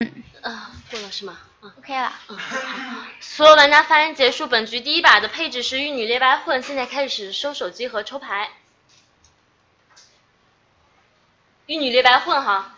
过了是吗 ？OK 了。 好。所有玩家发言结束。本局第一把的配置是玉女猎白混，现在开始收手机和抽牌。玉女猎白混哈。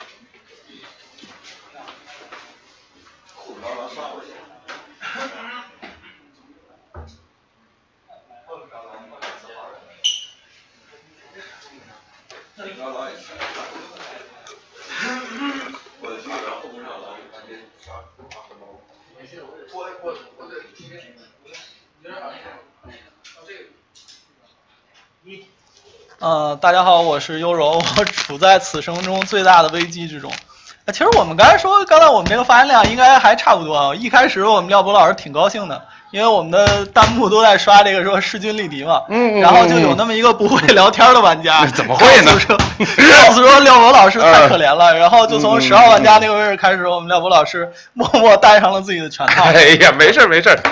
大家好，我是优柔，我处在此生中最大的危机之中。其实我们刚才我们这个发言量应该还差不多啊。一开始我们廖博老师挺高兴的，因为我们的弹幕都在刷这个说势均力敌嘛，然后就有那么一个不会聊天的玩家， 怎么会呢？ 告诉说廖博老师太可怜了，然后就从10号玩家那个位置开始，我们廖博老师默默戴上了自己的拳套。 哎呀，没事，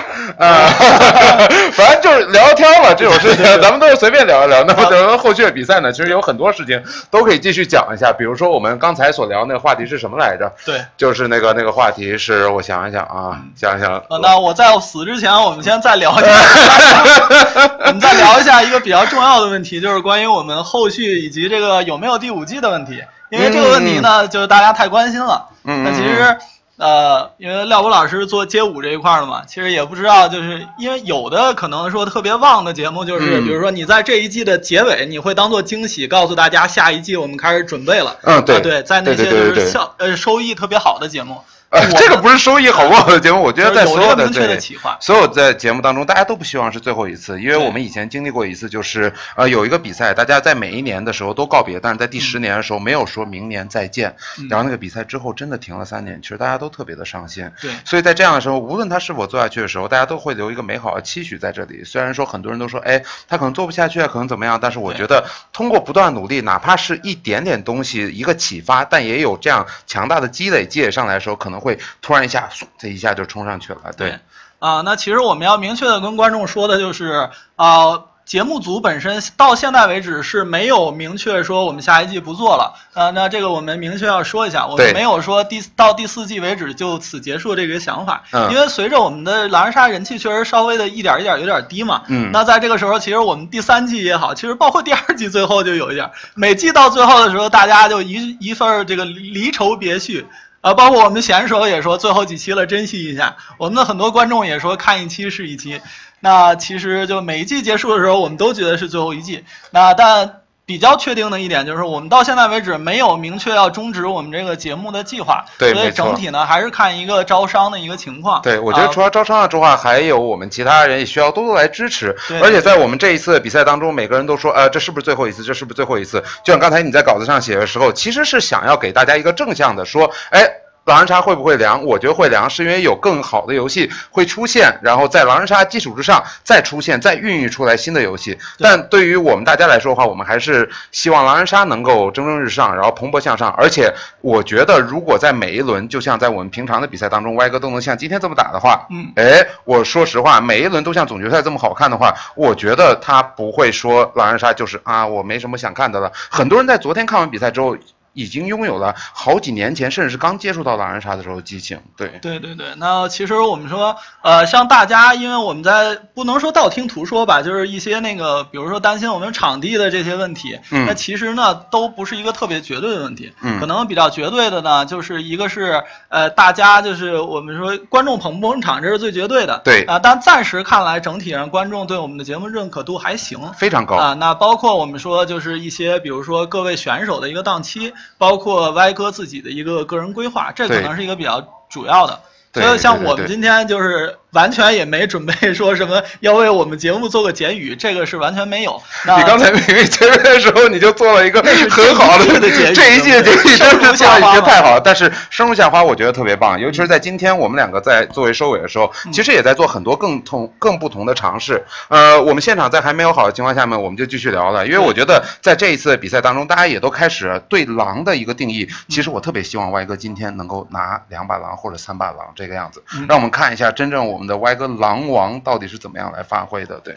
反正就是聊天嘛，这种事情咱们都是随便聊一聊。那么等后续的比赛呢，其实有很多事情都可以继续讲一下，比如说我们刚才所聊那个话题是什么来着？ 对， 就是那个话题是，我想一想啊，想。 那我在死之前，我们先再聊一下，我们再聊一下一个比较重要的问题，就是关于我们后续以及这个有没有第5季的问题。因为这个问题呢，就是大家太关心了。那其实因为廖博老师做街舞这一块的嘛，其实也不知道，就是因为有的可能说特别旺的节目，就是比如说你在这一季的结尾，你会当做惊喜，告诉大家下一季我们开始准备了。对，在那些就是收益特别好的节目。 这个不是收益好不好的节目，我觉得在所有的所有在节目当中，大家都不希望是最后一次，因为我们以前经历过一次，就是有一个比赛，大家在每一年的时候都告别，但是在第10年的时候没有说明年再见，然后那个比赛之后真的停了3年，其实大家都特别的伤心。 对， 所以在这样的时候，无论他是否做下去的时候，大家都会留一个美好的期许在这里。虽然说很多人都说，哎，他可能做不下去，可能怎么样，但是我觉得通过不断努力，哪怕是一点点东西一个启发，但也有这样强大的积累上来的时候，可能会突然一下这一下就冲上去了。对那其实我们要明确的跟观众说的就是节目组本身到现在为止是没有明确说我们下一季不做了。那这个我们明确要说一下，我们没有说到第4季为止就此结束这个想法。因为随着我们的狼人杀人气确实稍微的一点有点低嘛。那在这个时候，其实我们第3季也好，其实包括第2季最后就有一点，每季到最后的时候，大家就一份这个离愁别绪。包括我们选手也说最后几期了，珍惜一下。我们的很多观众也说看一期是一期。那其实就每一季结束的时候，我们都觉得是最后一季。但比较确定的一点就是，我们到现在为止没有明确要终止我们这个节目的计划。 对， 所以整体呢还是看一个招商的一个情况。 对，我觉得除了招商之外，还有我们其他人也需要多多来支持。而且在我们这一次的比赛当中，每个人都说，这是不是最后一次？这是不是最后一次？就像刚才你在稿子上写的时候，其实是想要给大家一个正向的说，狼人杀会不会凉？我觉得会凉，是因为有更好的游戏会出现，然后在狼人杀基础之上再出现，再孕育出来新的游戏。但对于我们大家来说的话，我们还是希望狼人杀能够蒸蒸日上，然后蓬勃向上。而且我觉得，如果在每一轮，就像在我们平常的比赛当中，歪哥都能像今天这么打的话，我说实话，每一轮都像总决赛这么好看的话，我觉得他不会说狼人杀就是我没什么想看的了。很多人在昨天看完比赛之后，已经拥有了好几年前，甚至是刚接触到狼人杀的时候激情。对， 那其实我们说像大家，因为我们在不能说道听途说吧，就是一些那个比如说担心我们场地的这些问题，那其实呢都不是一个特别绝对的问题。可能比较绝对的呢，就是一个是大家就是我们说观众捧不捧场，这是最绝对的。 对但暂时看来整体上观众对我们的节目认可度还行， 非常高那包括我们说就是一些比如说各位选手的一个档期，包括歪哥自己的一个个人规划，这可能是一个比较主要的。所以像我们今天就是完全也没准备说什么要为我们节目做个结语，这个是完全没有。 你刚才明明前面的时候你就做了一个很好的这一季的结语，真是做了一些太好了。但是生如夏花我觉得特别棒，尤其是在今天我们两个在作为收尾的时候，其实也在做很多更不同的尝试。我们现场在还没有好的情况下面，我们就继续聊了，因为我觉得在这一次的比赛当中，大家也都开始对狼的一个定义。其实我特别希望歪哥今天能够拿2把狼或者3把狼这个样子，让我们看一下真正我们的歪哥狼王到底是怎么样来发挥的。对，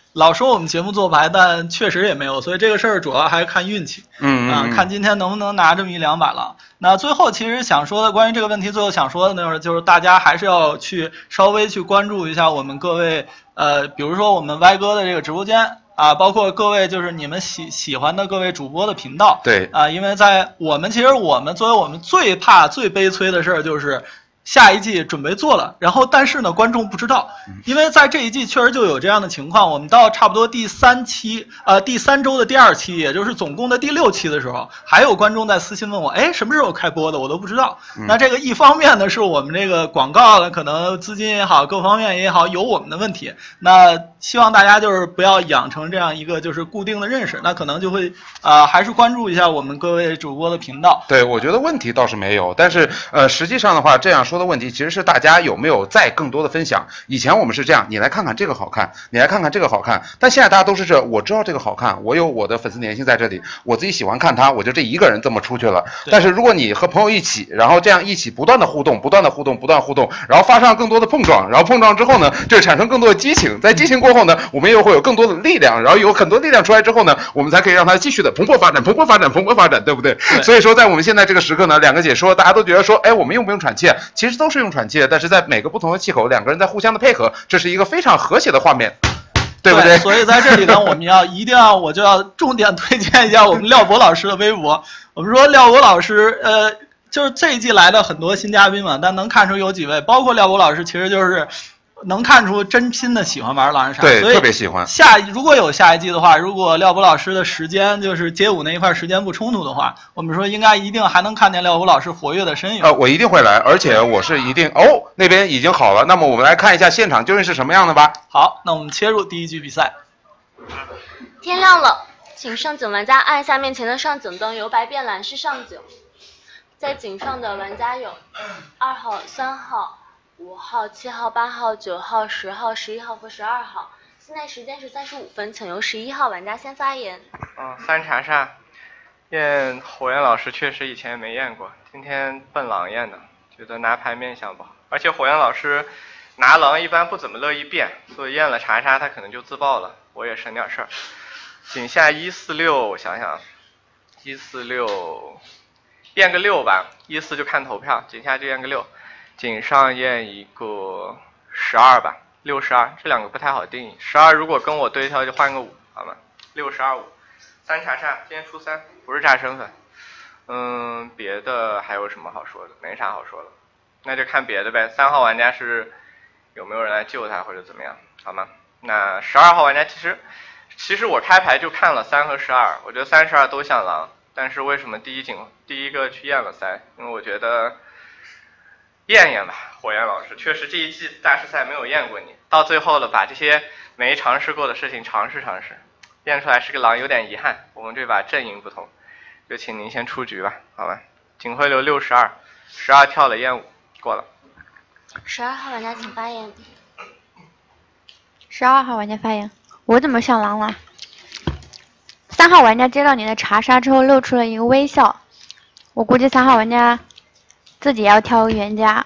老说我们节目做牌，但确实也没有，所以这个事儿主要还是看运气。看今天能不能拿这么1-2百了。那最后其实想说的关于这个问题，最后想说的呢，就是大家还是要去稍微去关注一下我们各位比如说我们歪哥的这个直播间啊，包括各位就是你们喜欢的各位主播的频道。 对啊，因为在其实我们作为我们最怕最悲催的事儿就是下一季准备做了，然后但是呢观众不知道，因为在这一季确实就有这样的情况，我们到差不多第3周的第2期，也就是总共的第6期的时候，还有观众在私信问我，哎，什么时候开播的，我都不知道。那这个一方面呢是我们这个广告可能资金也好，各方面也好有我们的问题，那希望大家就是不要养成这样一个就是固定的认识，那可能就会还是关注一下我们各位主播的频道。 对，我觉得问题倒是没有，但是实际上的话，这样说的问题其实是大家有没有再更多的分享。以前我们是这样，你来看看这个好看，你来看看这个好看，但现在大家都是我知道这个好看，我有我的粉丝粘性在这里，我自己喜欢看它，我就这一个人这么出去了。但是如果你和朋友一起，然后这样一起不断的互动，然后发生更多的碰撞，然后碰撞之后呢，就产生更多的激情，在激情过后呢，我们又会有更多的力量，然后有很多力量出来之后呢，我们才可以让它继续的蓬勃发展，对不对？所以说在我们现在这个时刻呢，2个解说大家都觉得说，哎，我们用不用喘气？其实都是用喘气，但是在每个不同的气口，2个人在互相的配合，这是一个非常和谐的画面，对不对？ 所以在这里呢，我们我就要重点推荐一下我们廖博老师的微博。我们说廖博老师，就是这一季来的很多新嘉宾嘛，但能看出有几位，包括廖博老师，其实就是能看出真心的喜欢玩狼人杀， 对， 所以特别喜欢。 如果有下一季的话，如果廖博老师的时间就是街舞那一块时间不冲突的话，我们说一定还能看见廖博老师活跃的身影。 我一定会来，而且我是一定那边已经好了，那么我们来看一下现场究竟是什么样的吧。 好，那我们切入第一局比赛。 天亮了，请上井玩家按下面前的上井灯，由白变蓝是上井。在井上的玩家有2号、3号、5号、7号、8号、9号、10号、11号和12号。现在时间是35分，请由11号玩家先发言。 3查杀，验火焰老师确实以前没验过，今天笨狼验的，觉得拿牌面相不好，而且火焰老师拿狼一般不怎么乐意变，所以验了查杀他可能就自爆了，我也省点事儿。井下146，我想想，146验个6吧，14就看投票，井下就验个6，井上验一个12吧，6、12这2个不太好定义，12如果跟我对跳就换个5，好吗？6、12、5。3查杀，今天出3，不是炸身份。别的还有什么好说的？没啥好说的，那就看别的呗。3号玩家是有没有人来救他或者怎么样，好吗？那12号玩家其实我开牌就看了3和12，我觉得3、12都像狼，但是为什么第一个去验了3？因为我觉得验验吧，火焰老师确实这一季大师赛没有验过你，到最后了把这些没尝试过的事情尝试，验出来是个狼有点遗憾，我们这把阵营不同，就请您先出局吧，好吧？警徽流6、12跳了验5，过了。 12号玩家请发言。 12号玩家发言，我怎么像狼了？3号玩家接到你的查杀之后露出了一个微笑，我估计3号玩家自己要挑个冤家。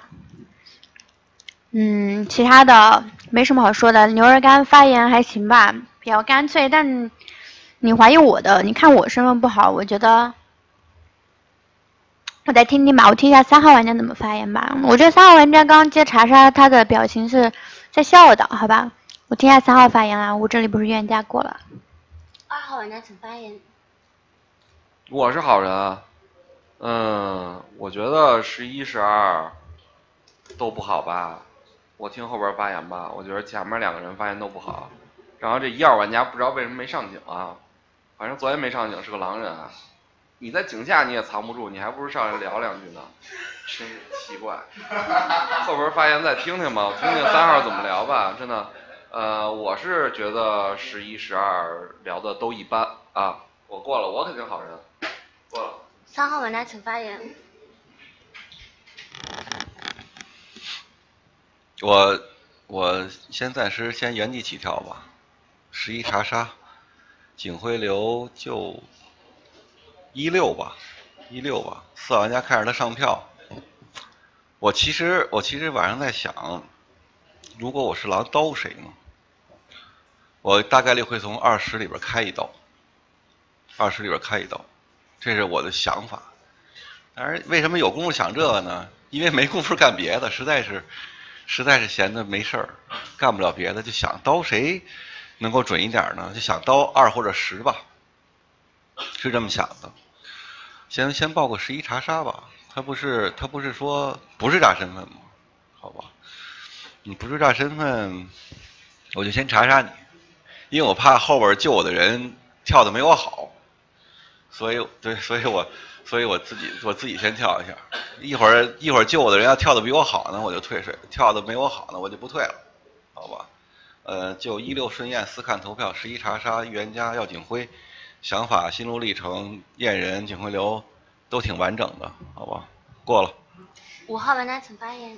其他的没什么好说的。牛儿干发言还行吧，比较干脆，但你怀疑我的，你看我身份不好，我觉得我再听听吧，我听一下3号玩家怎么发言吧。我觉得3号玩家刚刚接查杀，他的表情是在笑的，好吧？我听一下3号发言啊，我这里不是冤家过了。 2号玩家请发言。 我是好人啊，我觉得11、12都不好吧。我听后边发言吧，我觉得前面2个人发言都不好。然后这1、2玩家不知道为什么没上井啊，反正昨天没上井是个狼人啊。你在井下你也藏不住，你还不如上来聊2句呢，真是奇怪。后边发言再听听吧，我听听3号怎么聊吧，真的。我是觉得11、12聊的都一般啊，我过了，我肯定好人，过了。 3号玩家请发言。 我暂时先原地起跳吧，11查杀，警徽流就16吧，4号玩家看着他上票。我其实晚上在想，如果我是狼刀谁呢？ 我大概率会从20里边开一刀，20里边开一刀，这是我的想法。当然，为什么有功夫想这个呢？因为没工夫干别的，实在是闲的没事儿，干不了别的，就想刀谁能够准一点呢？就想刀2或者10吧，是这么想的。先报个11查杀吧，他不是说不是炸身份吗？好吧，你不是炸身份，我就先查杀你，因为我怕后边救我的人跳的没我好，所以我自己先跳一下，一会儿救我的人要跳的比我好呢，我就退水；跳的没我好呢，我就不退了，好吧？就16顺验4看投票11查杀预言家耀景辉，想法心路历程验人警徽流都挺完整的，好吧？过了。 5号玩家请发言。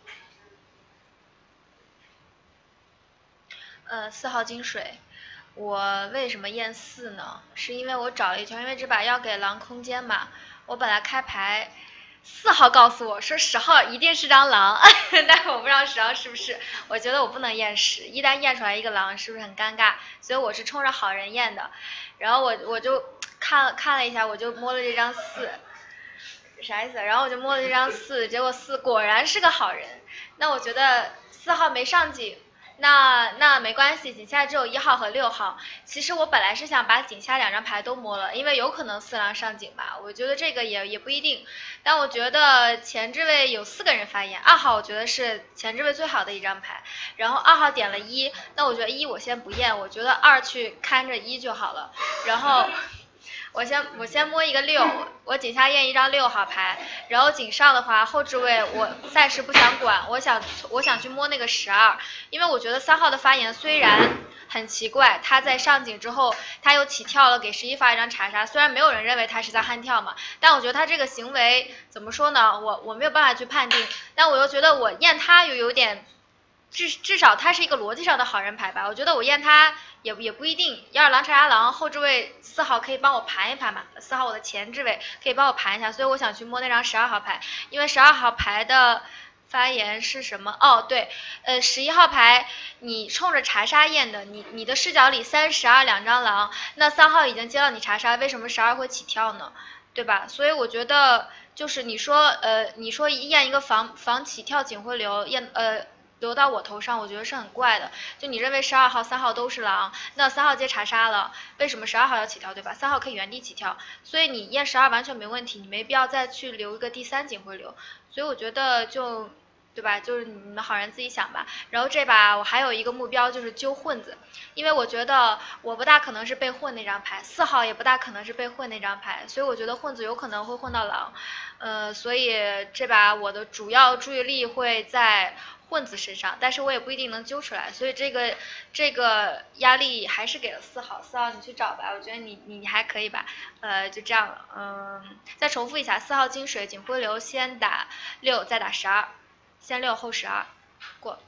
4号金水，我为什么验4呢？是因为我找了一圈，因为这把要给狼空间嘛。我本来开牌，4号告诉我说10号一定是张狼，但是我不知道10号是不是。我觉得我不能验10，一旦验出来一个狼，是不是很尴尬？所以我是冲着好人验的。然后我就看了一下，我就摸了这张4，啥意思？然后我就摸了这张4，结果4果然是个好人。那我觉得4号没上警。那没关系，井下只有1号和6号。其实我本来是想把井下2张牌都摸了，因为有可能4狼上井吧，我觉得这个也不一定。但我觉得前置位有4个人发言，2号我觉得是前置位最好的一张牌，然后2号点了1，那我觉得1我先不验，我觉得2去看着1就好了。然后我先摸一个6，我井下验一张6号牌，然后井上的话后置位我暂时不想管，我想去摸那个12，因为我觉得3号的发言虽然很奇怪，他在上井之后他又起跳了给11发一张查杀，虽然没有人认为他是在悍跳嘛，但我觉得他这个行为怎么说呢，我没有办法去判定，但我又觉得我验他又有点至少他是一个逻辑上的好人牌吧，我觉得我验他也不一定。要是狼查杀狼后置位4号可以帮我盘一盘嘛，4号我的前置位可以帮我盘一下，所以我想去摸那张12号牌，因为12号牌的发言是什么？哦，对，11号牌你冲着查杀验的，你的视角里3、12两张狼，那3号已经接到你查杀，为什么12会起跳呢？对吧？所以我觉得就是你说验一个防起跳警徽流验留到我头上，我觉得是很怪的。就你认为12号、3号都是狼，那3号接查杀了，为什么12号要起跳，对吧？3号可以原地起跳，所以你验12完全没问题，你没必要再去留一个第3警徽流。所以我觉得就，对吧？就是你们好人自己想吧。然后这把我还有一个目标就是揪混子，因为我觉得我不大可能是被混那张牌，4号也不大可能是被混那张牌，所以我觉得混子有可能会混到狼。所以这把我的主要注意力会在混子身上，但是我也不一定能揪出来，所以这个压力还是给了4号。4号你去找吧，我觉得你还可以吧，就这样了。再重复一下，4号金水警徽流先打6，再打12，先6后12，过。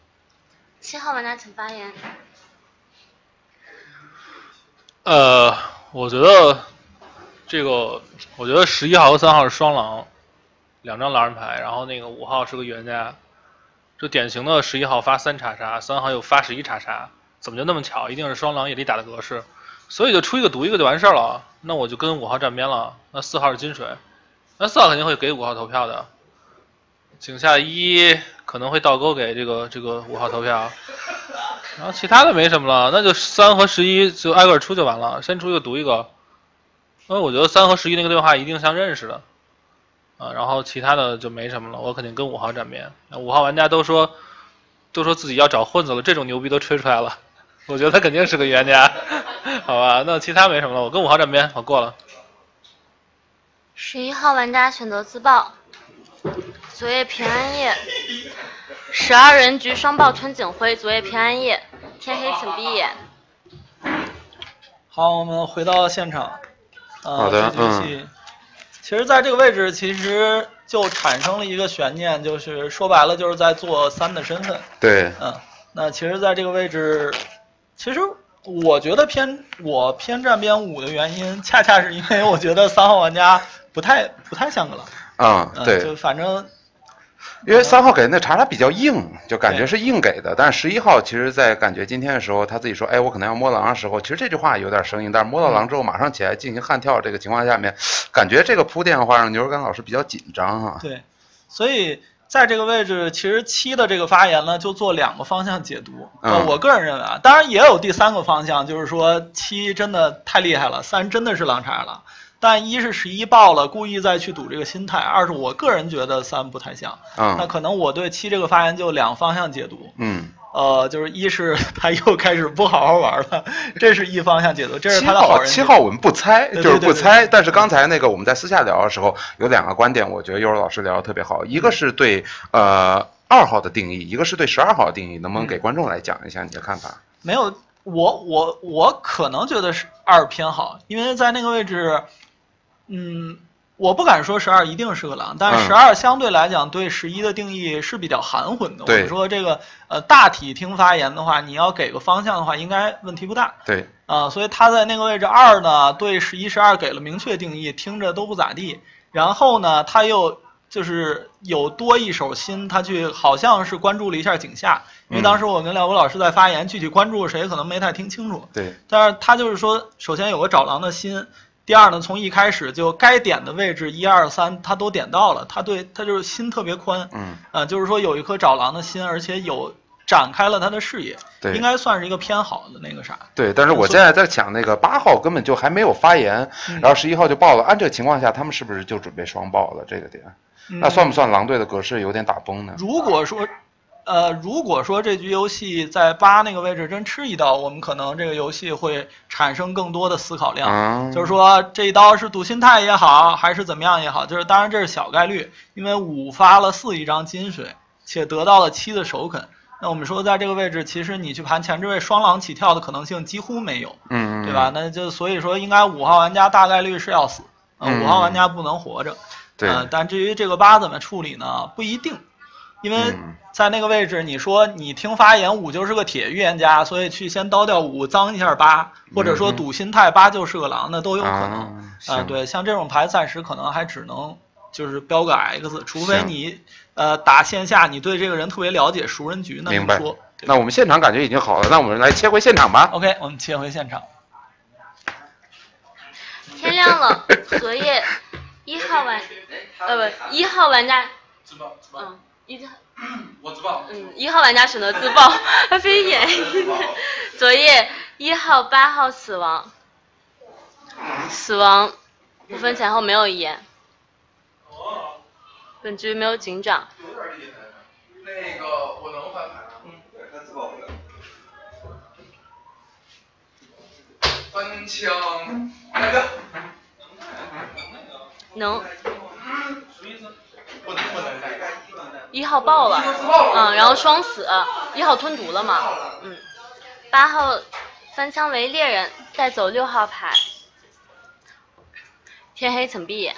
7号玩家请发言。 我觉得11号和3号是双狼，2张狼人牌，然后那个5号是个预言家。就典型的11号发3查杀，3号又发11查杀，怎么就那么巧？一定是双狼夜里打的格式，所以就出一个赌一个就完事儿了。那我就跟5号站边了。那4号是金水，那4号肯定会给5号投票的。井下1可能会倒钩给这个5号投票，然后其他的没什么了，那就3和11就挨个出就完了，先出一个赌一个。因为我觉得3和11那个对话一定像认识的。然后其他的就没什么了，我肯定跟5号站边。5号玩家都说自己要找混子了，这种牛逼都吹出来了，我觉得他肯定是个预言家，好吧？那其他没什么了，我跟5号站边，我过了。 11号玩家选择自爆，昨夜平安夜，12人局双爆吞警徽，昨夜平安夜，天黑请闭眼。 好，我们回到现场。 好的， 其实在这个位置其实就产生了一个悬念，就是说白了就是在做3的身份。 对。 那其实在这个位置，其实我觉得我偏站边5的原因，恰恰是因为我觉得3号玩家不太像个狼。 对。 就反正因为3号给的那查查比较硬，就感觉是硬给的，但是11号其实在感觉今天的时候，他自己说，哎，我可能要摸狼的时候，其实这句话有点生硬，但是摸到狼之后马上起来进行悍跳这个情况下面，感觉这个铺垫的话让牛肉干老师比较紧张哈。 对，所以在这个位置，其实7的这个发言呢，就做2个方向解读。我个人认为啊，当然也有第3个方向，就是说7真的太厉害了，3真的是狼查了。但1是11爆了，故意再去赌这个心态；2是我个人觉得3不太像。那可能我对7这个发言就2方向解读。就是1是他又开始不好好玩了，这是一方向解读，这是他的好人。 7号我们不猜，就是不猜。但是刚才那个我们在私下聊的时候，有2个观点，我觉得幼儿老师聊得特别好，一个是对2号的定义，一个是对12号的定义，能不能给观众来讲一下你的看法？ 没有，我可能觉得是2偏好，因为在那个位置。我不敢说12一定是个狼，但是12相对来讲对11的定义是比较含混的。我们说这个大体听发言的话，你要给个方向的话，应该问题不大。 对。 所以他在那个位置2呢，对11、12给了明确定义，听着都不咋地。然后呢，他又就是有多一手心，他去好像是关注了一下井下，因为当时我跟廖博老师在发言，具体关注谁可能没太听清楚。 对。 但是他就是说，首先有个找狼的心。第2呢，从一开始就该点的位置1、2、3他都点到了，他就是心特别宽，就是说有一颗找狼的心，而且有展开了他的视野，应该算是一个偏好的那个啥。 对，但是我现在在讲那个8号根本就还没有发言，然后11号就爆了，按这个情况下，他们是不是就准备双爆了这个点？那算不算狼队的格式有点打崩呢？ 如果说这局游戏在8那个位置真吃一刀，我们可能这个游戏会产生更多的思考量。就是说这一刀是赌心态也好，还是怎么样也好，就是当然这是小概率，因为5发了4一张金水，且得到了7的首肯。那我们说在这个位置，其实你去盘前置位双狼起跳的可能性几乎没有，对吧？那就所以说应该5号玩家大概率是要死，5号玩家不能活着。但至于这个8怎么处理呢？不一定。因为在那个位置，你说你听发言5就是个铁预言家，所以去先刀掉5脏一下8，或者说赌心态8就是个狼，那都有可能。对，像这种牌暂时可能还只能就是标个 X， 除非你打线下你对这个人特别了解，熟人局那明白说。 那我们现场感觉已经好了，那我们来切回现场吧。 OK， 我们切回现场。 天亮了，荷叶1号玩家， 我自爆。 1号玩家选择自爆，非演。昨夜1号、8号死亡，5分前后没有遗言。本局没有警长。 有点厉害。那个我能翻牌吗？对，他自爆不了。翻枪，来个。 能。 什么意思？不能 1号爆了，然后双死，1号吞毒了嘛，8号翻枪为猎人，带走6号牌，天黑曾闭眼。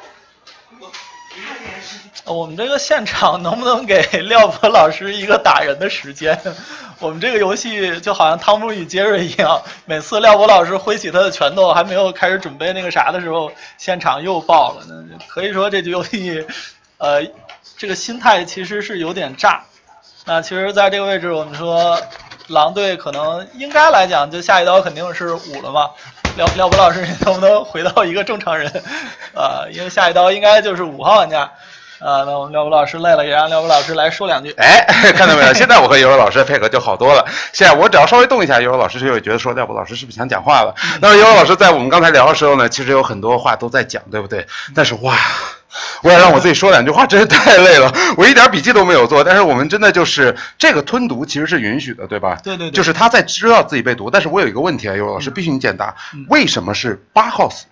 我们这个现场能不能给廖博老师一个打人的时间？我们这个游戏就好像汤姆与杰瑞一样，每次廖博老师挥起他的拳头还没有开始准备那个啥的时候，现场又爆了。那可以说这局游戏，这个心态其实是有点炸。那其实在这个位置，我们说狼队可能应该来讲，就下一刀肯定是5了嘛。廖博老师，你能不能回到一个正常人？因为下一刀应该就是5号玩家。那我们廖博老师累了，也让廖博老师来说2句。 看到没有？现在我和尤柔老师的配合就好多了。现在我只要稍微动一下，尤柔老师就会觉得说廖博老师是不是想讲话了？那么尤柔老师在我们刚才聊的时候呢，其实有很多话都在讲，对不对？但是哇，我要让我自己说2句话，真是太累了。我一点笔记都没有做，但是我们真的就是这个吞毒其实是允许的，对吧？ 对。 就是他在知道自己被毒，但是我有一个问题啊，尤柔老师必须你解答，为什么是8号死？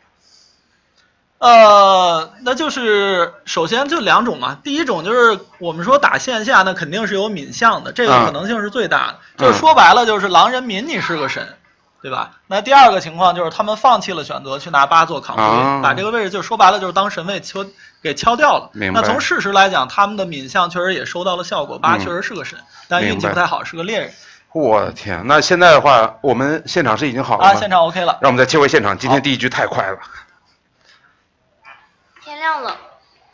那就是首先就2种嘛。第一种就是我们说打线下，那肯定是有闵相的，这个可能性是最大的。就是说白了，就是狼人闵你是个神，对吧？那第2个情况就是他们放弃了选择去拿8做扛推，把这个位置就说白了就是当神位给敲掉了。那从事实来讲，他们的闵相确实也收到了效果，8确实是个神，但运气不太好，是个猎人。 我的天，那现在的话，我们现场是已经好了吗？ 现场 OK 了。 让我们再切回现场，今天第1局太快了。 天亮了，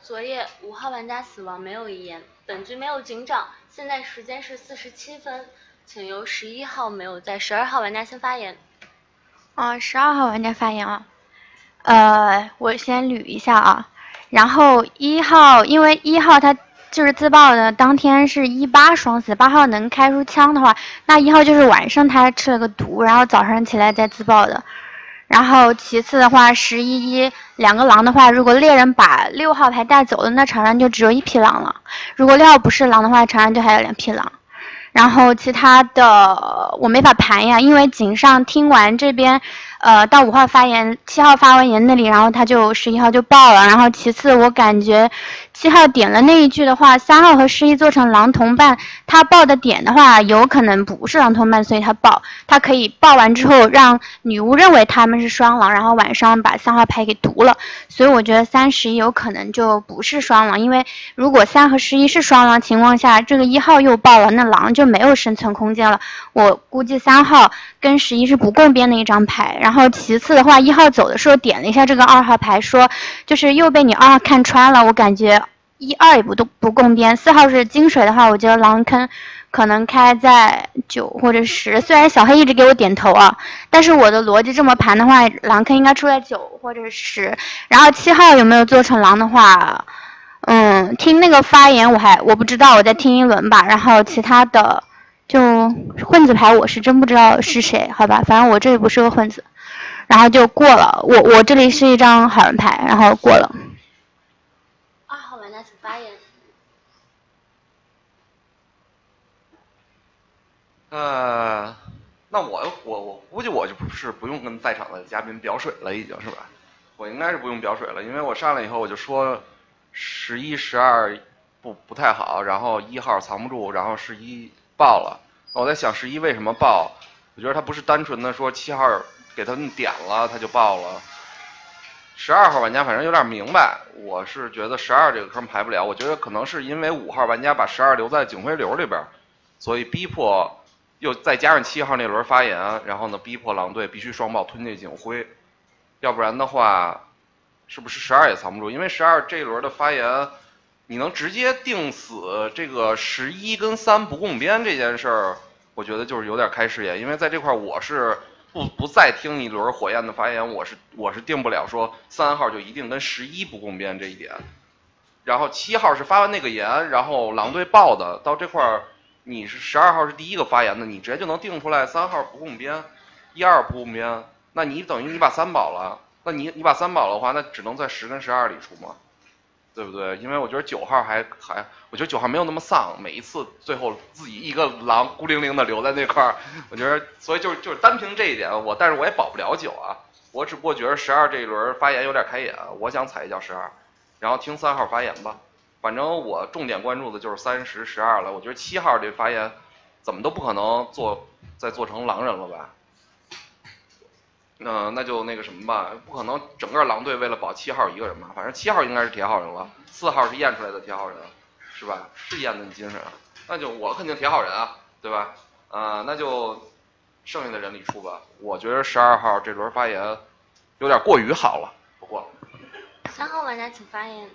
昨夜5号玩家死亡，没有遗言。本局没有警长，现在时间是47分，请由11号没有在12号玩家先发言。 12号玩家发言啊。我先捋一下啊。然后1号，因为1号他就是自爆的当天是18双死，8号能开出枪的话，那1号就是晚上他吃了个毒，然后早上起来再自爆的。然后其次的话，11、2个狼的话，如果猎人把6号牌带走了，那场上就只有1匹狼了。如果6号不是狼的话，场上就还有2匹狼。然后其他的我没法盘呀，因为井上听完这边到5号发言，7号发完言那里，然后他就11号就爆了。然后其次我感觉7号点了那一句的话，3号和11做成狼同伴，他爆的点的话有可能不是狼同伴，所以他爆，他可以爆完之后让女巫认为他们是双狼，然后晚上把3号牌给毒了。所以我觉得3、11有可能就不是双狼，因为如果3和11是双狼情况下，这个1号又爆了，那狼就没有生存空间了。我估计3号跟11是不共边的一张牌。然后其次的话，1号走的时候点了一下这个2号牌，说就是又被你2号看穿了，我感觉1、2也不共边。4号是金水的话，我觉得狼坑可能开在9或者10，虽然小黑一直给我点头啊，但是我的逻辑这么盘的话，狼坑应该出在9或者10。然后7号有没有做成狼的话，听那个发言我不知道，我再听一轮吧。然后其他的就混子牌我是真不知道是谁，好吧，反正我这里不是个混子，然后就过了。我这里是一张好人牌，然后过了。 2号玩家请发言。 那我估计我就不用跟在场的嘉宾表水了，已经是吧？我应该是不用表水了，因为我上来以后我就说11、12不太好，然后1号藏不住，然后11爆了。我在想11为什么爆？我觉得他不是单纯的说7号给他们点了他就爆了。12号玩家反正有点明白，我是觉得12这个坑排不了，我觉得可能是因为5号玩家把12留在警徽流里边，所以逼迫又再加上7号那轮发言，然后呢逼迫狼队必须双爆吞进警徽，要不然的话是不是12也藏不住？因为12这一轮的发言，你能直接定死这个11跟3不共边这件事儿，我觉得就是有点开视野，因为在这块我是不再听一轮火焰的发言，我是定不了说3号就一定跟11不共边这一点。然后7号是发完那个言，然后狼队爆的，到这块儿你是12号是第一个发言的，你直接就能定出来3号不共边，1、2不共边，那你等于你把3保了，那你把3保的话，那只能在10跟12里出嘛，对不对？因为我觉得9号我觉得9号没有那么丧，每一次最后自己一个狼孤零零的留在那块儿，我觉得所以就是单凭这一点，但是我也保不了9啊，我只不过觉得12这一轮发言有点开眼，我想踩一脚12，然后听3号发言吧。反正我重点关注的就是30、12了，我觉得7号这发言怎么都不可能再做成狼人了吧？那就那个什么吧，不可能整个狼队为了保7号一个人吧？反正7号应该是铁好人了，4号是验出来的铁好人，是吧？是验的你精神啊，那就我肯定铁好人啊，对吧？那就剩下的人里出吧。我觉得12号这轮发言有点过于好了，不过。 3号玩家请发言。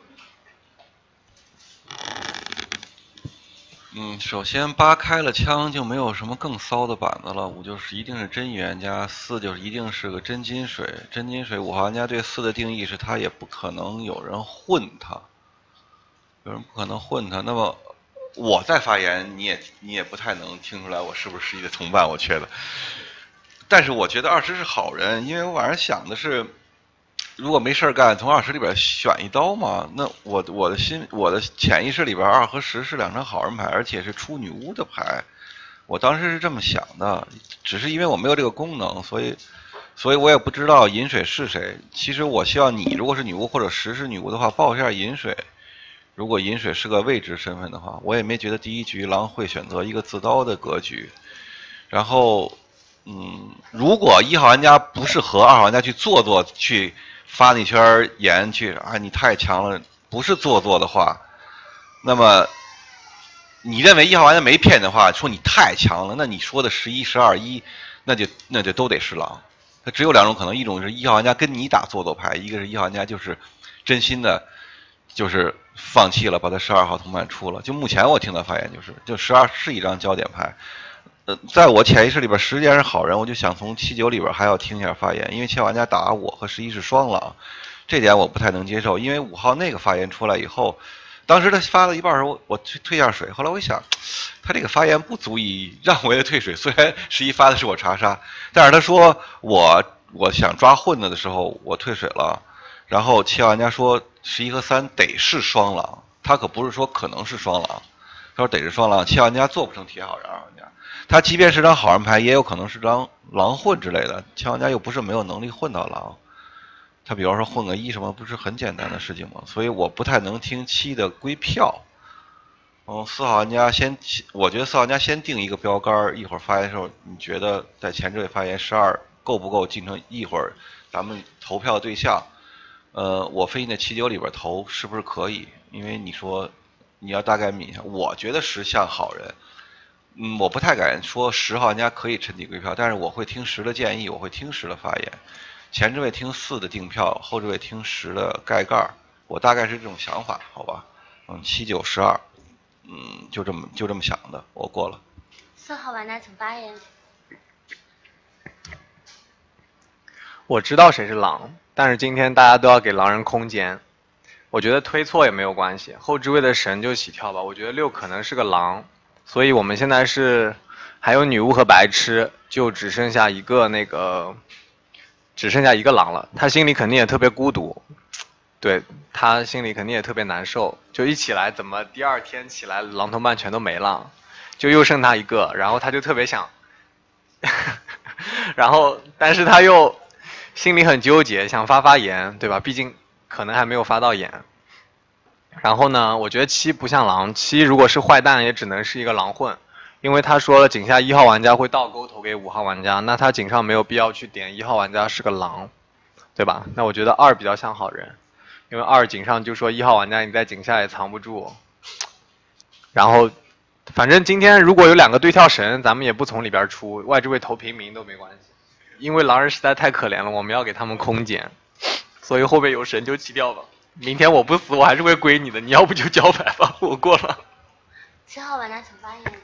首先8开了枪就没有什么更骚的板子了，5就是一定是真预言家，4就是一定是个真金水。真金水5号玩家对4的定义是他也不可能有人混他，那么我在发言你也不太能听出来我是不是11的同伴，我觉得。但是我觉得20是好人，因为我晚上想的是，如果没事干，从20里边选一刀嘛，那我的潜意识里边2和10是2张好人牌，而且是出女巫的牌，我当时是这么想的，只是因为我没有这个功能，所以我也不知道饮水是谁。其实我希望你如果是女巫或者10是女巫的话，报一下饮水。如果饮水是个未知身份的话，我也没觉得第一局狼会选择一个自刀的格局。然后，如果1号玩家不是和2号玩家去做去发那圈言去你太强了，不是做的话，那么你认为1号玩家没骗的话，说你太强了，那你说的11、12、1，那就都得是狼。它只有2种可能，一种是1号玩家跟你打做牌，一个是1号玩家就是真心的就是放弃了，把他12号同伴出了。就目前我听到发言就12是一张焦点牌。在我潜意识里边，11是好人，我就想从7、9里边还要听一下发言，因为7号玩家打我和11是双狼，这点我不太能接受。因为5号那个发言出来以后，当时他发了一半的时候，我退下水，后来我一想，他这个发言不足以让我也退水。虽然11发的是我查杀，但是他说我想抓混子的时候我退水了，然后7号玩家说11和3得是双狼，他可不是说可能是双狼，他说得是双狼，7号玩家做不成铁好人2号玩家。他即便是张好人牌，也有可能是张狼混之类的。7号玩家又不是没有能力混到狼，他比方说混个1什么，不是很简单的事情吗？所以我不太能听7的归票。4号玩家我觉得4号玩家先定一个标杆，一会儿发言的时候，你觉得在前置位发言12够不够进成一会儿咱们投票对象？我分析的7、9里边投是不是可以？因为你说你要大概抿一下，我觉得10像好人。我不太敢说10号玩家可以趁机归票，但是我会听10的建议，我会听10的发言，前置位听4的定票，后置位听10的盖盖，我大概是这种想法，好吧？7、9、12，就这么想的，我过了。 4号玩家请发言。 我知道谁是狼，但是今天大家都要给狼人空间，我觉得推错也没有关系，后置位的神就起跳吧，我觉得6可能是个狼。所以我们现在是还有女巫和白痴，就只剩下一个狼了。他心里肯定也特别孤独，对，他心里肯定也特别难受。就一起来，怎么第2天起来狼同伴全都没了，就又剩他一个，然后他就特别想，然后但是他又心里很纠结，想发言，对吧？毕竟可能还没有发到言。然后呢，我觉得7不像狼，7如果是坏蛋也只能是一个狼混，因为他说了井下1号玩家会倒钩投给5号玩家，那他井上没有必要去点1号玩家是个狼，对吧？那我觉得2比较像好人，因为2井上就说1号玩家你在井下也藏不住，然后反正今天如果有2个对跳神，咱们也不从里边出，外置位投平民都没关系，因为狼人实在太可怜了，我们要给他们空间，所以后边有神就起掉吧。明天我不死，我还是会归你的。你要不就交牌吧，我过了。 7号玩家请发言。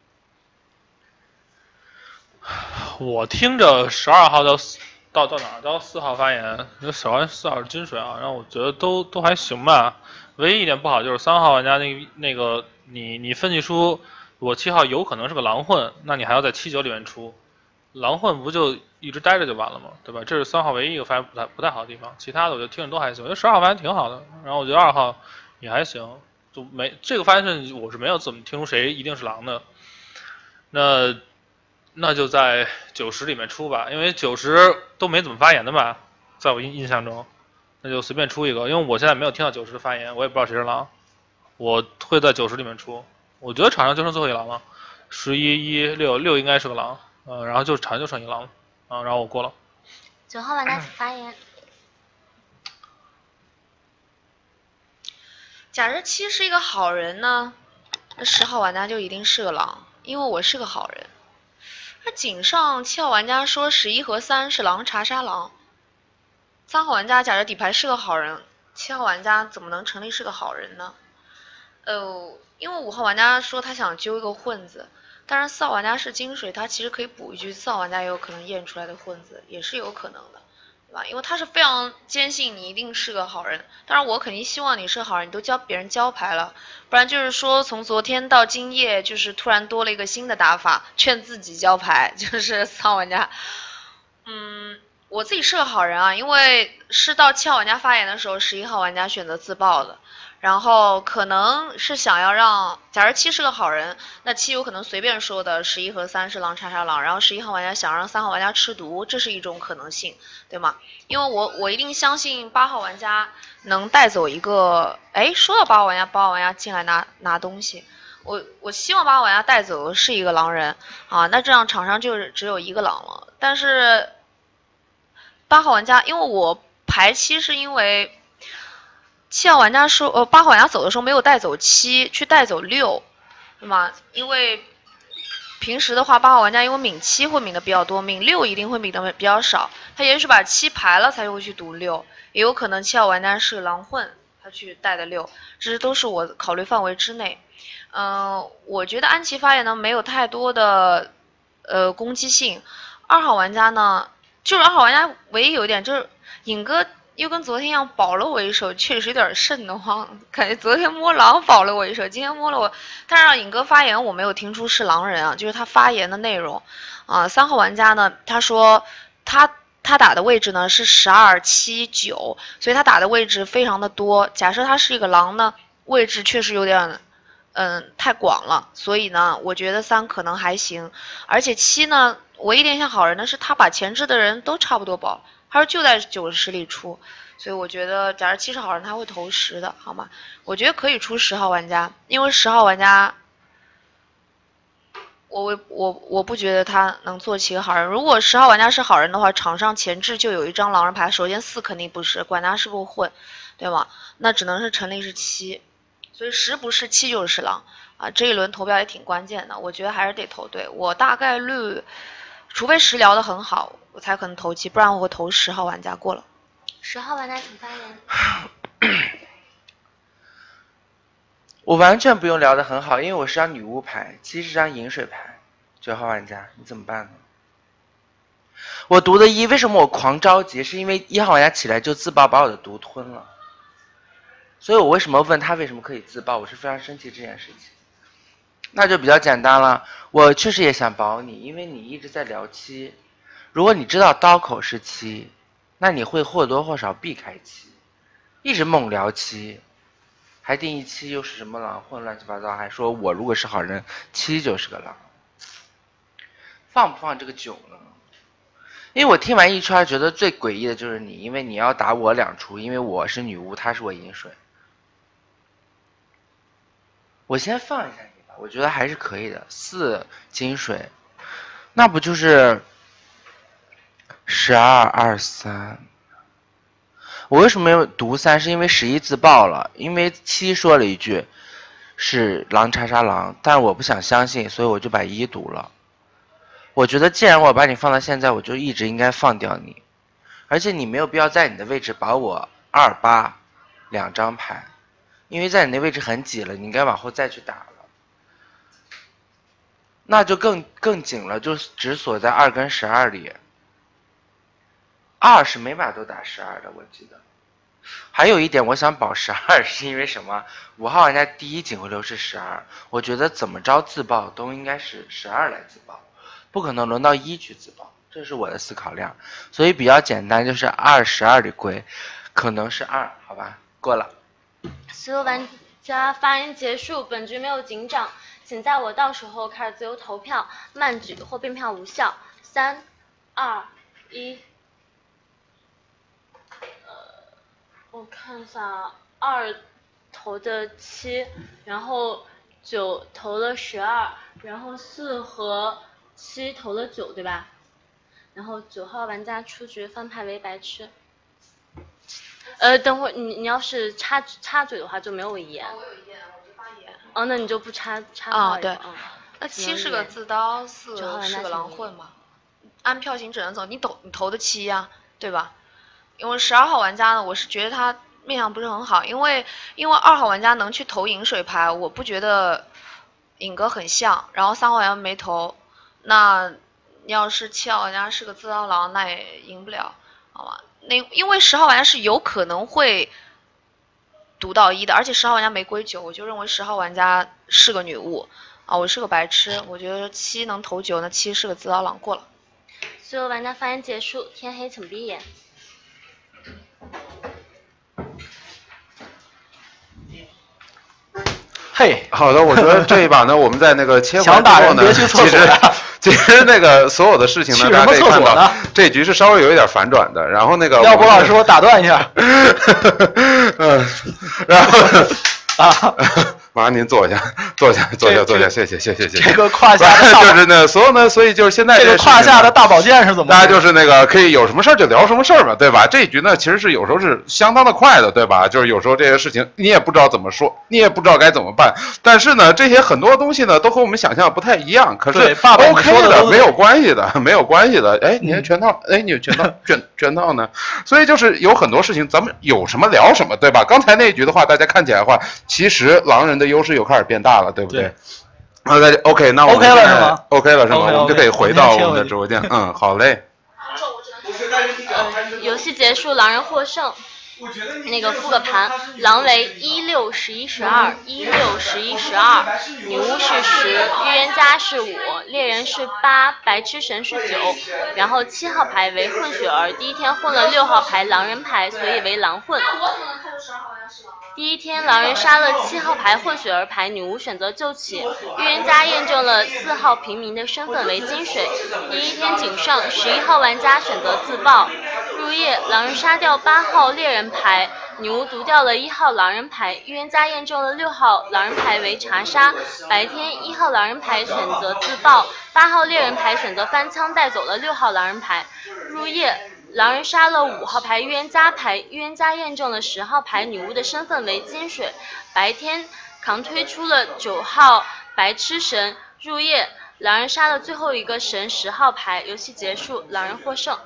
我听着12号到哪儿到4号发言，小玩4号是金水啊，然后我觉得都还行吧。唯一一点不好就是3号玩家那个你分析出我7号有可能是个狼混，那你还要在7、9里面出。狼混不就一直待着就完了吗？对吧？这是3号唯一一个发言不太好的地方，其他的我觉得听着都还行。我觉得12号发言挺好的，然后我觉得2号也还行，就没这个发言我是没有怎么听出谁一定是狼的。那就在90里面出吧，因为90都没怎么发言的吧，在我印象中，那就随便出一个，因为我现在没有听到90的发言，我也不知道谁是狼，我会在90里面出。我觉得场上就剩最后一狼了，11、1、6应该是个狼。然后场上就剩一狼了，然后我过了。 9号玩家请发言。 假设7是一个好人呢，那10号玩家就一定是个狼，因为我是个好人。那井上7号玩家说11和3是狼查杀狼，3号玩家假设底牌是个好人，7号玩家怎么能成立是个好人呢？因为5号玩家说他想揪一个混子。但是4号玩家是金水，他其实可以补一句4号玩家也有可能验出来的混子，也是有可能的，对吧？因为他是非常坚信你一定是个好人，当然我肯定希望你是个好人，你都教别人交牌了，不然就是说从昨天到今夜就是突然多了一个新的打法，劝自己交牌，就是4号玩家，我自己是个好人啊，因为是到7号玩家发言的时候，11号玩家选择自爆的。然后可能是想要让，假如7是个好人，那7有可能随便说的11和3是狼查杀狼，然后11号玩家想让3号玩家吃毒，这是一种可能性，对吗？因为我一定相信8号玩家能带走一个，说到8号玩家进来拿东西，我希望8号玩家带走的是一个狼人啊，那这样场上就只有一个狼了。但是8号玩家，因为我排7是因为7号玩家说8号玩家走的时候没有带走7，去带走6，对吗？因为平时的话8号玩家因为抿7会抿的比较多，抿6一定会抿的比较少，他也许把7排了才会去读6，也有可能7号玩家是狼混他去带的6，这都是我考虑范围之内。我觉得安琪发言呢没有太多的攻击性。2号玩家呢，就是2号玩家唯一有一点就是尹哥又跟昨天一样保了我一手，确实有点瘆得慌，感觉昨天摸狼保了我一手，今天摸了我。但是让尹哥发言我没有听出是狼人啊，就是他发言的内容3号玩家呢，他说他打的位置呢是12、7、9，所以他打的位置非常的多。假设他是一个狼呢，位置确实有点太广了，所以呢，我觉得3可能还行。而且7呢，唯一有点像好人的是他把前置的人都差不多保，他说就在9的10里出，所以我觉得假如7是好人，他会投10的，好吗？我觉得可以出10号玩家，因为10号玩家。我不觉得他能做起个好人。如果10号玩家是好人的话，场上前置就有一张狼人牌。首先4肯定不是，管他是不是混，对吗？那只能是陈立是7，所以10不是7就是狼啊。这一轮投票也挺关键的，我觉得还是得投对。我大概率，除非10聊得很好，我才可能投7，不然我会投10号玩家过了。 10号玩家请发言。 我完全不用聊得很好，因为我是张女巫牌，7是张饮水牌。9号玩家，你怎么办呢？我读的1，为什么我狂着急？是因为1号玩家起来就自爆把我的毒吞了，所以我为什么问他为什么可以自爆？我是非常生气这件事情。那就比较简单了，我确实也想保你，因为你一直在聊7，如果你知道刀口是7，那你会或多或少避开7，一直猛聊7。还定义7又是什么狼混乱七八糟，还说我如果是好人7就是个狼，放不放这个9呢？因为我听完一圈觉得最诡异的就是你，因为你要打我2出，因为我是女巫，他是我饮水。我先放一下你吧，我觉得还是可以的。4金水，那不就是12、23。我为什么要读3？是因为11自爆了，因为7说了一句是狼查杀狼，但是我不想相信，所以我就把1读了。我觉得既然我把你放到现在，我就一直应该放掉你，而且你没有必要在你的位置把我2、8 2张牌，因为在你那位置很挤了，你应该往后再去打了，那就更紧了，就只锁在2跟12里。2是每把都打12的，我记得。还有一点我想保12是因为什么？5号玩家第一警徽流是12，我觉得怎么着自爆都应该是12来自爆，不可能轮到1去自爆，这是我的思考量。所以比较简单，就是2、12里归，可能是2，好吧，过了。 所有玩家发言结束，本局没有警长，请在我到时候开始自由投票，慢举或并票无效。3、2、1。我看一下，2投的7，然后9投了12，然后4和7投了9，对吧？然后9号玩家出局，翻牌为白痴。等会儿你要是插嘴的话就没有言。我有言，我就发言。哦，那你就不插话。 对。那7是个自刀，4是个狼混嘛？按票型只能走，你投的7呀，对吧？因为12号玩家呢，我是觉得他面相不是很好，因为2号玩家能去投饮水牌，我不觉得尹哥很像，然后3号玩家没投，那要是7号玩家是个自刀狼，那也赢不了，好吧？因为10号玩家是有可能会读到1的，而且10号玩家没归9，我就认为10号玩家是个女巫啊，我是个白痴，我觉得7能投9，那7是个自刀狼，过了。 所有玩家发言结束，天黑请闭眼。 嘿，好的，我觉得这一把呢，我们在那个切换想打人别去厕所呀。 其实那个所有的事情呢，大家可以看到，这局是稍微有一点反转的。然后那个廖博老师，我打断一下。 然后麻烦您坐下，谢谢。 这个胯下的就是呢，所以就是现在这个胯下的大宝剑是怎么？ 大家就是那个可以有什么事儿就聊什么事儿嘛，对吧？这一局呢，其实是有时候是相当的快的，对吧？就是有时候这些事情你也不知道怎么说，你也不知道该怎么办。但是呢，这些很多东西呢，都和我们想象不太一样。可是 OK 的，没有关系的，哎，你是全套，哎，你全套呢？所以就是有很多事情，咱们有什么聊什么，对吧？刚才那一局的话，大家看起来的话，其实狼人的优势又开始变大了，对不对？OK， 那我们 OK 了是吗 ？OK 了是吗？我们就可以回到我们的直播间。好嘞。 游戏结束，狼人获胜。那个复个盘，狼为16、11、12，16、11、12，女巫是10，预言家是5，猎人是8，白痴神是9，然后7号牌为混血儿，第一天混了6号牌狼人牌，所以为狼混。第一天，狼人杀了7号牌混血儿牌，女巫选择救起，预言家验证了4号平民的身份为金水。第一天井上，11号玩家选择自爆。入夜，狼人杀掉8号猎人牌，女巫读掉了1号狼人牌，预言家验证了6号狼人牌为查杀。白天1号狼人牌选择自爆，8号猎人牌选择翻枪带走了6号狼人牌。入夜，狼人杀了5号牌预言家牌，预言家验证了10号牌女巫的身份为金水。白天扛推出了9号白痴神。入夜，狼人杀了最后一个神10号牌，游戏结束，狼人获胜。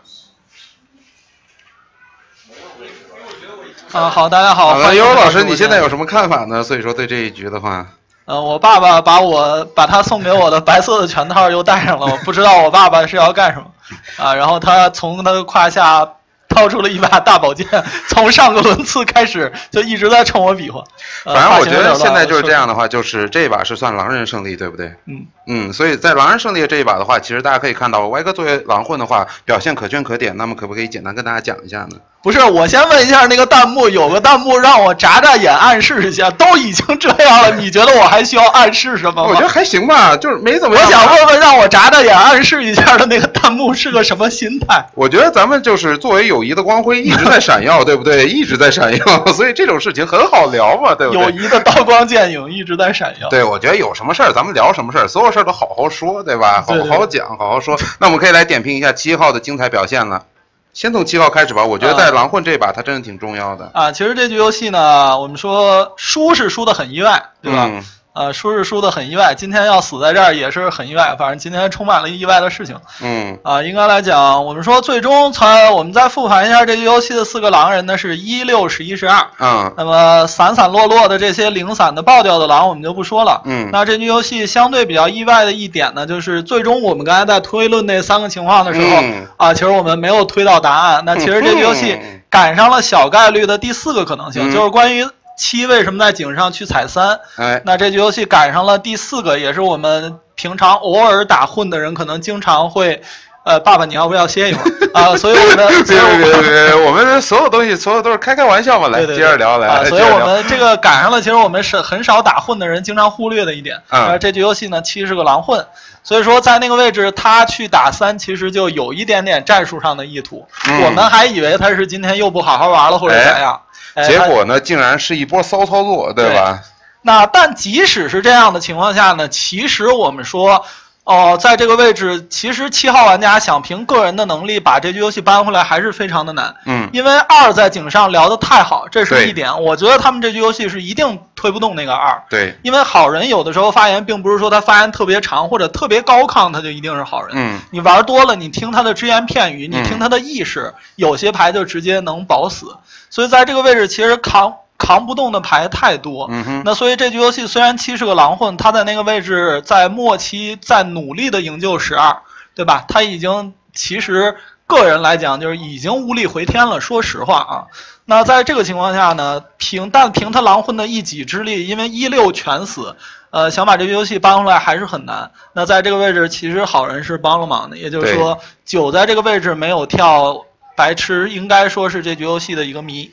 好，大家好。 好的，悠悠老师，你现在有什么看法呢？所以说对这一局的话， 我爸爸把他送给我的白色的拳套又戴上了，我不知道我爸爸是要干什么啊。然后他从他的胯下掏出了一把大宝剑，从上个轮次开始就一直在冲我比划。 反正我觉得现在就是这样的话，就是这一把是算狼人胜利，对不对？所以在狼人胜利的这一把的话，其实大家可以看到，歪哥作为狼混的话，表现可圈可点。那么可不可以简单跟大家讲一下呢？ 不是，我先问一下那个弹幕，有个弹幕让我眨眨眼暗示一下，都已经这样了，你觉得我还需要暗示什么吗？ 我觉得还行吧，就是没怎么样。 我想问问，让我眨眨眼暗示一下的那个弹幕是个什么心态？ 我觉得咱们就是作为友谊的光辉一直在闪耀，对不对？一直在闪耀，所以这种事情很好聊嘛，对不对？ 友谊的刀光剑影一直在闪耀。 对，我觉得有什么事儿咱们聊什么事儿，所有事儿都好好说，对吧？好好讲，好好说。那我们可以来点评一下7号的精彩表现了。先从7号开始吧，我觉得在狼混这把它真的挺重要的啊。其实这局游戏呢，我们说输是输得很意外，对吧？输是输得很意外，今天要死在这儿也是很意外，反正今天充满了意外的事情。应该来讲，我们说最终我们再复盘一下这局游戏的4个狼人呢是16、11、12。那么散散落落的这些零散的爆掉的狼我们就不说了。那这局游戏相对比较意外的一点呢，就是最终我们刚才在推论那3个情况的时候，其实我们没有推到答案。那其实这局游戏赶上了小概率的第4个可能性，就是关于7为什么在井上去踩3？那这局游戏赶上了第4个，也是我们平常偶尔打混的人可能经常会，爸爸你要不要歇一会儿啊？所以我们别，我们所有东西所有都是开玩笑嘛，来接着聊来。 所以我们这个赶上了，其实我们是很少打混的人经常忽略的一点。这局游戏呢，7是个狼混，所以说在那个位置他去打3，其实就有一点点战术上的意图。我们还以为他是今天又不好好玩了或者怎样。 结果呢，竟然是一波骚操作，对吧？ 但即使是这样的情况下呢，其实我们说，在这个位置，其实7号玩家想凭个人的能力把这局游戏扳回来还是非常的难。因为2在井上聊得太好，这是一点。我觉得他们这局游戏是一定推不动那个2。 对， 因为好人有的时候发言并不是说他发言特别长或者特别高亢，他就一定是好人。你玩多了，你听他的只言片语，你听他的意识，有些牌就直接能保死。所以在这个位置，其实扛不动的牌太多。那所以这局游戏虽然7是个狼混，他在那个位置在末期在努力的营救12，对吧？他已经其实个人来讲就是已经无力回天了，说实话啊。那在这个情况下呢，凭他狼混的一己之力，因为16全死，想把这个游戏扳回来还是很难。那在这个位置，其实好人是帮了忙的，也就是说9在这个位置没有跳白痴，应该说是这局游戏的一个谜。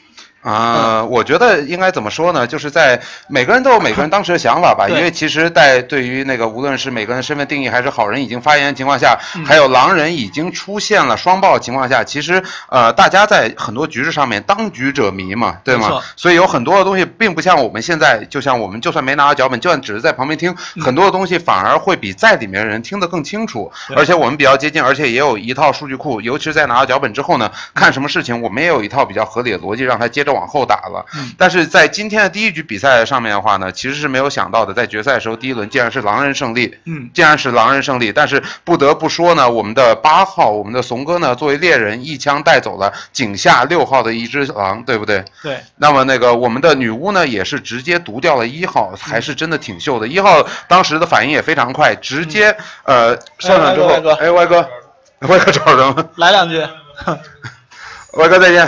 我觉得应该怎么说呢？就是在每个人都有每个人当时的想法吧。因为其实，在对于那个无论是每个人身份定义，还是好人已经发言的情况下，还有狼人已经出现了双爆的情况下，其实大家在很多局势上面当局者迷嘛，对吗？所以有很多的东西并不像我们现在，就像我们就算没拿到脚本，就算只是在旁边听，很多的东西反而会比在里面的人听得更清楚，而且我们比较接近，而且也有一套数据库，尤其是在拿到脚本之后呢，看什么事情我们也有一套比较合理的逻辑，让他接着往后打了。但是在今天的第一局比赛上面的话呢，其实是没有想到的，在决赛的时候第一轮竟然是狼人胜利，但是不得不说呢，我们的8号，我们的怂哥呢，作为猎人一枪带走了井下6号的一只狼，对不对？ 对。 那么那个我们的女巫呢，也是直接毒掉了1号，还是真的挺秀的。1号当时的反应也非常快，直接上场之后，歪哥找人了， 来2句， 歪哥再见。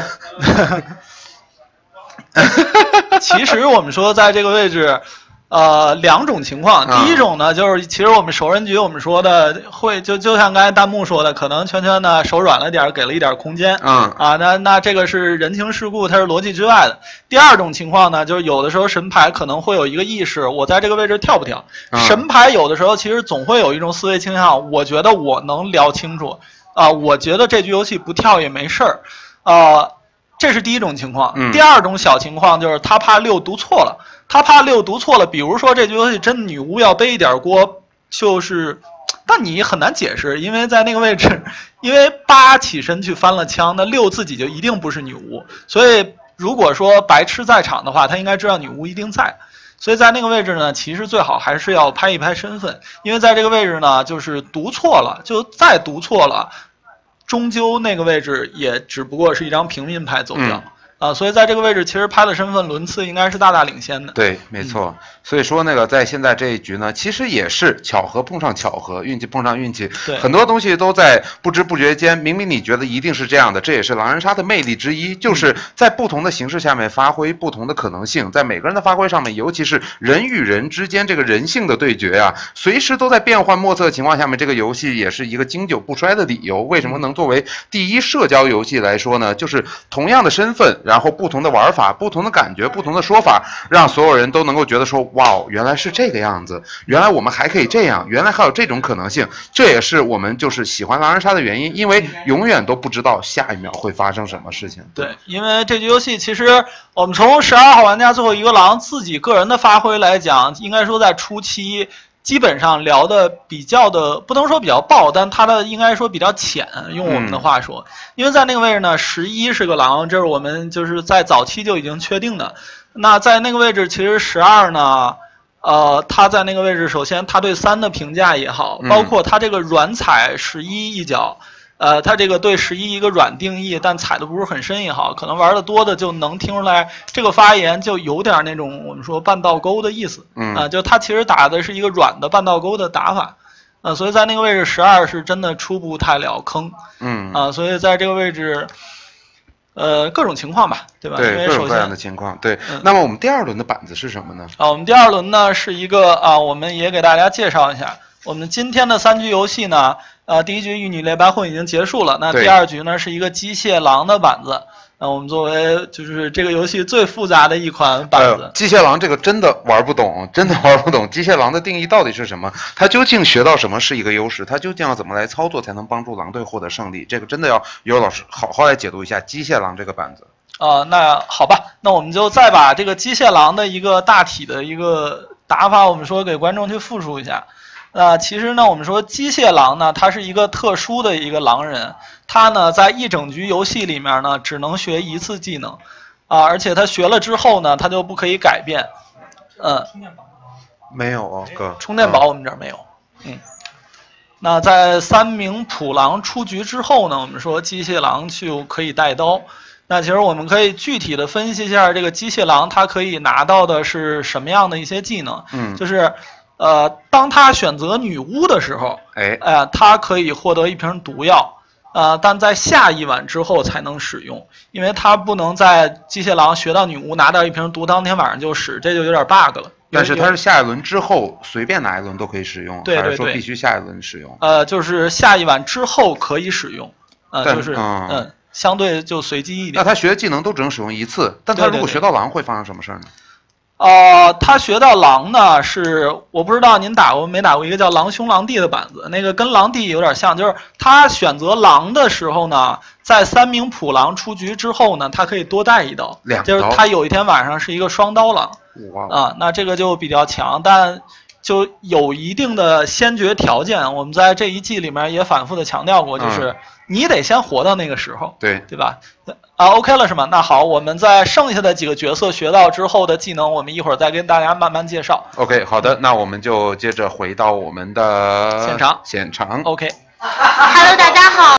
其实我们说在这个位置，2种情况。第一种呢，就是其实我们熟人局我们说的会就像刚才弹幕说的，可能圈圈呢手软了点，给了一点空间。那这个是人情世故，它是逻辑之外的。第二种情况呢，就是有的时候神牌可能会有一个意识，我在这个位置跳不跳？神牌有的时候其实总会有一种思维倾向，我觉得我能聊清楚我觉得这局游戏不跳也没事儿这是第一种情况。第二种小情况就是他怕6读错了，比如说这局游戏真的女巫要背一点锅，但你很难解释，因为在那个位置，因为8起身去翻了枪，那6自己就一定不是女巫，所以如果说白痴在场的话，他应该知道女巫一定在。所以在那个位置呢，其实最好还是要拍一拍身份，因为在这个位置呢，就是读错了，就再读错了，终究那个位置也只不过是一张平民牌走掉。所以在这个位置，其实拍的身份轮次应该是大大领先的。 对，没错。所以说那个在现在这一局呢，其实也是巧合碰上巧合，运气碰上运气，很多东西都在不知不觉间，明明你觉得一定是这样的，这也是狼人杀的魅力之一，就是在不同的形式下面发挥不同的可能性，在每个人的发挥上面，尤其是人与人之间这个人性的对决随时都在变幻莫测的情况下面，这个游戏也是一个经久不衰的理由。为什么能作为第一社交游戏来说呢？就是同样的身份，然后不同的玩法，不同的感觉，不同的说法，让所有人都能够觉得说，哇，原来是这个样子，原来我们还可以这样，原来还有这种可能性。这也是我们就是喜欢狼人杀的原因，因为永远都不知道下一秒会发生什么事情。 对，因为这局游戏其实我们从12号玩家最后一个狼自己个人的发挥来讲，应该说在初期基本上聊的比较的，不能说比较爆，但他的应该说比较浅，用我们的话说。因为在那个位置呢，11是个狼，这是我们就是在早期就已经确定的。那在那个位置，其实12呢，他在那个位置，首先他对3的评价也好，包括他这个软踩11一脚。他这个对11一个软定义，但踩的不是很深也好，可能玩的多的就能听出来，这个发言就有点那种我们说半倒钩的意思。就他其实打的是一个软的半倒钩的打法。所以在那个位置12是真的出不太了坑。所以在这个位置，各种情况吧，对吧？ 对，各种各样的情况。对。那么我们第2轮的板子是什么呢？ 我们第2轮呢是一个我们也给大家介绍一下，我们今天的3局游戏呢。第一局玉女猎白混已经结束了，那第2局呢是一个机械狼的板子。我们作为就是这个游戏最复杂的一款板子。 机械狼这个真的玩不懂，真的玩不懂。机械狼的定义到底是什么？它究竟学到什么是一个优势？它究竟要怎么来操作才能帮助狼队获得胜利？这个真的要有老师好好来解读一下机械狼这个板子。 那好吧，那我们就再把这个机械狼的一个大体的一个打法，我们说给观众去复述一下。其实呢，我们说机械狼呢，它是一个特殊的一个狼人，他呢在一整局游戏里面呢，只能学1次技能，而且他学了之后呢，他就不可以改变。 没有哥， 充电宝我们这儿没有。那在3名普狼出局之后呢，我们说机械狼就可以带刀。那其实我们可以具体的分析一下这个机械狼，它可以拿到的是什么样的一些技能？就是当他选择女巫的时候，他可以获得1瓶毒药，但在下一晚之后才能使用，因为他不能在机械狼学到女巫拿到1瓶毒当天晚上就使，这就有点 bug 了。 但是他是下一轮之后随便哪一轮都可以使用， 对， 还是说必须下一轮使用？ 就是下一晚之后可以使用，就是相对就随机一点。 那他学的技能都只能使用一次，但他如果学到狼会发生什么事儿呢？ 他学到狼呢，是我不知道您打过没打过一个叫狼兄狼弟的板子，那个跟狼弟有点像，就是他选择狼的时候呢，在3名普狼出局之后呢，他可以多带1刀，就是他有一天晚上是一个双刀狼，那这个就比较强，但就有一定的先决条件，我们在这一季里面也反复的强调过，就是你得先活到那个时候，对吧？OK 了是吗？那好，我们在剩下的几个角色学到之后的技能，我们一会儿再跟大家慢慢介绍。 OK， 好的，那我们就接着回到我们的现场。OK。 Hello， 大家好。